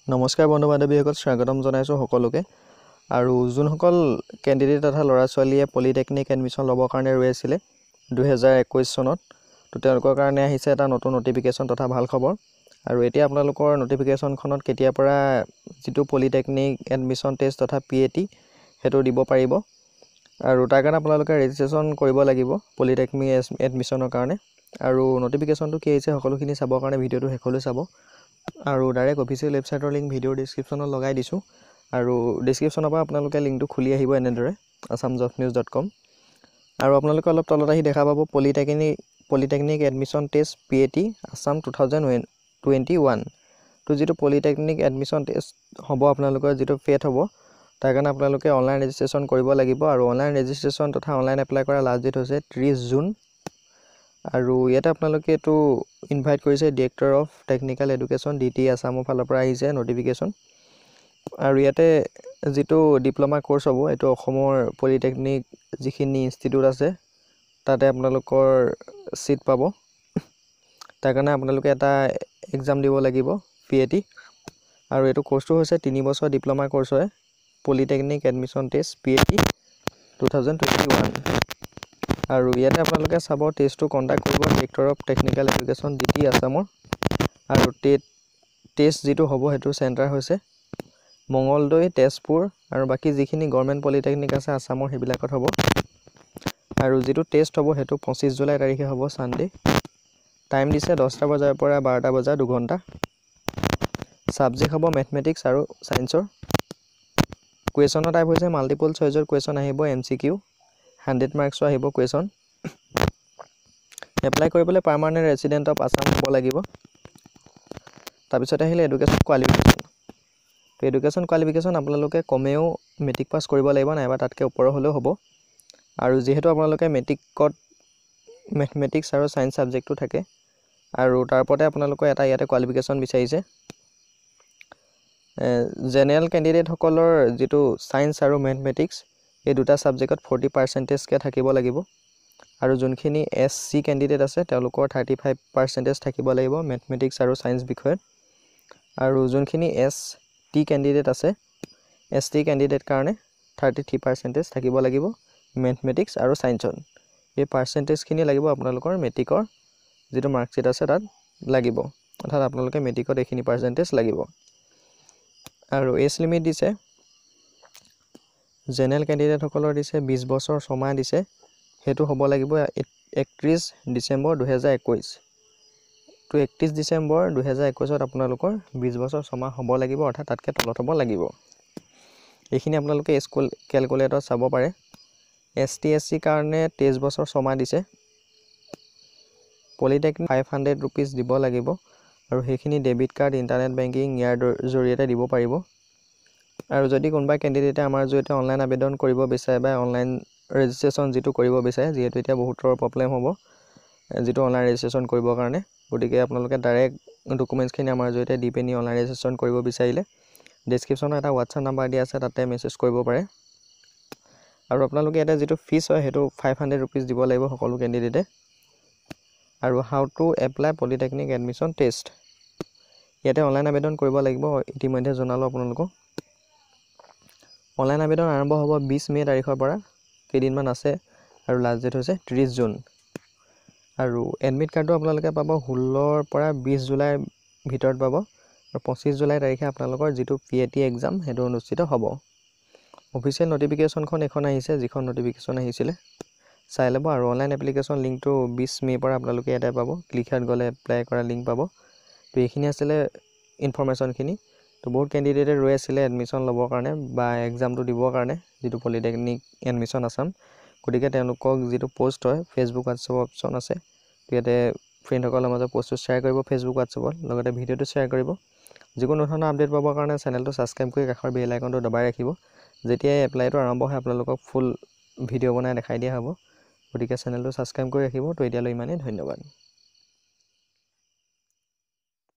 নমস্কাৰ বন্ধু বান্ধৱীসকল, স্বাগতম জনাইছোঁ সকলোকে। আৰু যোনসকল কেণ্ডিডেট তথা ল'ৰা ছোৱালীয়ে পলিটেকনিক এডমিশ্যন ল'বৰ কাৰণে ৰৈ আছিলে 2021 চনত, তো তেওঁলোকৰ কাৰণে আহিছে এটা নতুন নটিফিকেশ্যন তথা ভাল খবৰ। আৰু এতিয়া আপোনালোকৰ নটিফিকেশ্যনখনত কেতিয়াৰ পৰা যিটো পলিটেকনিক এডমিশ্যন টেষ্ট তথা PAT সেইটো দিব পাৰিব। আৰু তাৰ কাৰণে আপোনালোকে ৰেজিষ্ট্ৰেশ্যন কৰিব লাগিব পলিটেকনিক এডমিশ্যনৰ কাৰণে। আৰু নটিফিকেশ্যনটো কি আহিছে সকলোখিনি চাবৰ কাৰণে ভিডিঅ'টো শেষলৈ চাব। আৰু ডাইৰেক্ট অফিচিয়েল ৱেবছাইটৰ লিংক ভিডিঅ'ৰ ডিছক্ৰিপশ্যনত লগাই দিছোঁ। আৰু ডিছক্ৰিপশ্যনৰ পৰা আপোনালোকে লিংকটো খুলি আহিব এনেদৰে assamjobnews.com। আৰু আপোনালোকে অলপ তলত আহি দেখা পাব polytechnic admission test PAT Assam 2021। তো যিটো পলিটেকনিক এডমিশ্যন টেষ্ট হ'ব আপোনালোকৰ যিটো পেড হ'ব, তাৰ কাৰণে আপোনালোকে অনলাইন ৰেজিষ্ট্ৰেশ্যন কৰিব লাগিব। আৰু অনলাইন ৰেজিষ্ট্ৰেশ্যন তথা অনলাইন এপ্লাই কৰা লাষ্ট ডেট হৈছে 30 জুন। আৰু ইয়াতে আপোনালোকে এইটো ইনভাইট কৰিছে director of technical education DT আছামৰ ফালৰ পৰা আহিছে নটিফিকেশ্যন। আৰু ইয়াতে যিটো ডিপ্ল'মা কোৰ্চ হ'ব, এইটো অসমৰ পলিটেকনিক যিখিনি ইনষ্টিটিউট আছে তাতে আপোনালোকৰ ছিট পাব। তাৰ কাৰণে আপোনালোকে এটা এক্সাম দিব লাগিব PAT। আৰু এইটো কোৰ্চটো হৈছে 3 বছৰ ডিপ্ল'মা কোৰ্চ হয়, পলিটেকনিক এডমিশ্যন টেষ্ট PAT 2021। আৰু ইয়াতে আপোনালোকে চাব টেষ্টটো কণ্ডাক্ট কৰিব director of technical education DT আছামৰ। আৰু টেষ্ট যিটো হ'ব সেইটো চেণ্টাৰ হৈছে মঙলদৈ, তেজপুৰ আৰু বাকী যিখিনি গভৰ্ণমেণ্ট পলিটেকনিক আছে আছামৰ সেইবিলাকত হ'ব। আৰু যিটো টেষ্ট হ'ব সেইটো 25 জুলাই তাৰিখে হ'ব, ছানডে। টাইম দিছে 10টা বজাৰ পৰা 12টা বজা, 2 ঘণ্টা। ছাবজেক্ট হ'ব মেথমেটিক্স আৰু ছায়েন্সৰ। কুৱেশ্যনৰ টাইপ হৈছে মাল্টিপল চইচৰ কুৱেশ্যন আহিব, MCQ 100 মাৰ্কছৰ আহিব কুৱেশ্যন। এপ্লাই কৰিবলৈ পাৰ্মানেণ্ট ৰেচিডেণ্ট অফ আছাম হ'ব লাগিব। তাৰপিছত আহিলে এডুকেশ্যন কোৱালিফিকেশ্যন। তো এডুকেশ্যন কোৱালিফিকেশ্যন আপোনালোকে কমেও মেট্ৰিক পাছ কৰিব লাগিব, নাইবা তাতকৈ ওপৰৰ হ'লেও হ'ব। আৰু যিহেতু আপোনালোকে মেট্ৰিকত মেথমেটিক্স আৰু ছায়েন্স ছাবজেক্টটো থাকে, আৰু তাৰ ওপৰতে আপোনালোকৰ এটা ইয়াতে কোৱালিফিকেশ্যন বিচাৰিছে। জেনেৰেল কেণ্ডিডেটসকলৰ যিটো ছায়েন্স আৰু মেথমেটিক্স এই দুটা ছাবজেক্টত 40% থাকিব লাগিব। আৰু যোনখিনি SC কেণ্ডিডেট আছে তেওঁলোকৰ 35% থাকিব লাগিব মেথমেটিক্স আৰু ছায়েন্স বিষয়ত। আৰু যোনখিনি ST কেণ্ডিডেট আছে, ST কেণ্ডিডেট কাৰণে 33% থাকিব লাগিব মেথমেটিক্স আৰু ছায়েন্সত। এই পাৰ্চেণ্টেজখিনি লাগিব আপোনালোকৰ মেট্ৰিকৰ যিটো মাৰ্কশ্বিট আছে তাত লাগিব, অৰ্থাৎ আপোনালোকে মেট্ৰিকত এইখিনি পাৰ্চেণ্টেজ লাগিব। আৰু এজ লিমিট দিছে জেনেৰেল কেণ্ডিডেটসকলৰ দিছে 20 বছৰ 6 মাহ দিছে, সেইটো হ'ব লাগিব 31 ডিচেম্বৰ 2021। তো 31 ডিচেম্বৰ 2021 আপোনালোকৰ 20 বছৰ 6 মাহ হ'ব লাগিব, অৰ্থাৎ তাতকৈ তলত হ'ব লাগিব। এইখিনি আপোনালোকে কেলকুলেটৰত চাব পাৰে। ST SC কাৰণে 23 বছৰ 6 মাহ দিছে। পলিটেকনিক 500 ৰুপিজ দিব লাগিব, আৰু সেইখিনি ডেবিট কাৰ্ড, ইণ্টাৰনেট বেংকিং ইয়াৰ জৰিয়তে দিব পাৰিব। আৰু যদি কোনোবা কেণ্ডিডেটে আমাৰ জৰিয়তে অনলাইন আবেদন কৰিব বিচাৰে বা অনলাইন ৰেজিষ্ট্ৰেশ্যন যিটো কৰিব বিচাৰে, যিহেতু এতিয়া বহুতৰ প্ৰব্লেম হ'ব যিটো অনলাইন ৰেজিষ্ট্ৰেশ্যন কৰিবৰ কাৰণে, গতিকে আপোনালোকে ডাইৰেক্ট ডকুমেণ্টছখিনি আমাৰ জৰিয়তে দি পিনি অনলাইন ৰেজিষ্ট্ৰেশ্যন কৰিব বিচাৰিলে ডিছক্ৰিপশ্যনত এটা WhatsApp নাম্বাৰ দিয়া আছে, তাতে মেছেজ কৰিব পাৰে। আৰু আপোনালোকে ইয়াতে যিটো ফিজ হয় সেইটো 500 ৰুপিজ দিব লাগিব সকলো কেণ্ডিডেটে। আৰু how to apply polytechnic admission test, ইয়াতে অনলাইন আবেদন কৰিব লাগিব, ইতিমধ্যে জনালোঁ আপোনালোকক। অনলাইন আবেদন আৰম্ভ হ'ব 20 মে' তাৰিখৰ পৰা, কেইদিনমান আছে। আৰু লাষ্ট ডেট হৈছে 30 জুন। আৰু এডমিট কাৰ্ডটো আপোনালোকে পাব 16ৰ পৰা 20 জুলাইৰ ভিতৰত পাব। আৰু 25 জুলাই তাৰিখে আপোনালোকৰ যিটো PAT এক্সাম সেইটো অনুষ্ঠিত হ'ব। অফিচিয়েল নটিফিকেশ্যনখন এখন আহিছে, যিখন নটিফিকেশ্যন আহিছিলে চাই ল'ব। আৰু অনলাইন এপ্লিকেশ্যন লিংকটো 20 মে'ৰ পৰা আপোনালোকে ইয়াতে পাব, ক্লিক হাত গ'লে এপ্লাই কৰা লিংক পাব। তো এইখিনি আছিলে ইনফৰমেশ্যনখিনি। তো বহুত কেণ্ডিডেটে ৰৈ আছিলে এডমিশ্যন ল'বৰ কাৰণে বা এক্সামটো দিবৰ কাৰণে যিটো পলিটেকনিক এডমিশ্যন আছাম, গতিকে তেওঁলোকক যিটো পষ্ট হয় ফেচবুক হোৱাটছআপ অপশ্যন আছে, ইয়াতে ফ্ৰেণ্ডসকলৰ মাজত পষ্টটো শ্বেয়াৰ কৰিব ফেচবুক হোৱাটছআপত, লগতে ভিডিঅ'টো শ্বেয়াৰ কৰিব। যিকোনো ধৰণৰ আপডেট পাবৰ কাৰণে চেনেলটো ছাবস্ক্ৰাইব কৰি কাষৰ বেল আইকনটো দবাই ৰাখিব। যেতিয়াই এপ্লাইটো আৰম্ভ হয় আপোনালোকক ফুল ভিডিঅ' বনাই দেখাই দিয়া হ'ব, গতিকে চেনেলটো ছাবস্ক্ৰাইব কৰি ৰাখিব। তো এতিয়ালৈ ইমানেই, ধন্যবাদ।